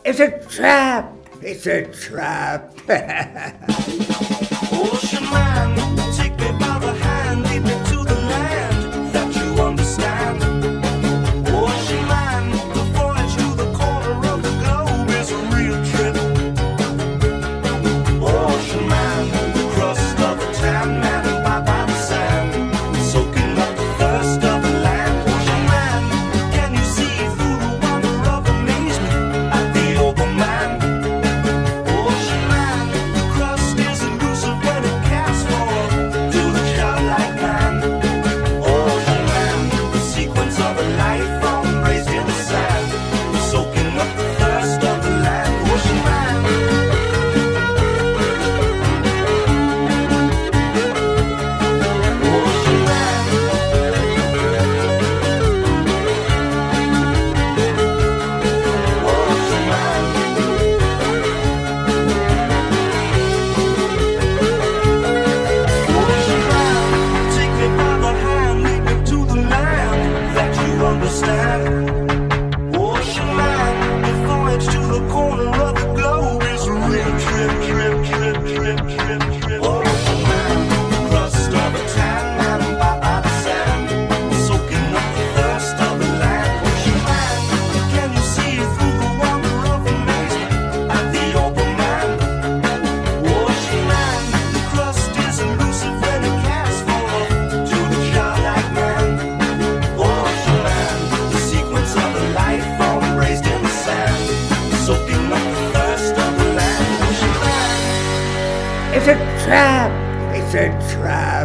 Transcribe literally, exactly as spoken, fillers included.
It's a trap! It's a trap! Ocean man, take me by the hand, lead me to the land that you understand. Ocean man, the voyage to the corner of the globe is a real trip. Ocean man, the crust of the tan man and by by the sand, soaking up the thirst of the land. Ocean man, can you see through the wonder of amazement at the open man? Ocean man, the crust is elusive when it casts forth to the childlike man. Ocean man, the sequence of a life form raised in the sand, soaking up the thirst of the land. Ocean man. Ocean man. Ocean man. Ocean man, take me by the hand, lead me to the land that you understand. Ocean man, the voyage to the corner of the globe is a real trip, trip, trip, trip, trip, trip. Ocean man, the crust of a tan man and by by the sand, soaking up the thirst of the land. Ocean man, can you see through the wonder of amazement at the open man? Ocean man, the crust is elusive when it casts forth to the childlike man. Ocean man, the sequence of a life form raised in the sand, soaking up the thirst of the land. Ocean man. It's a trap! It's a trap!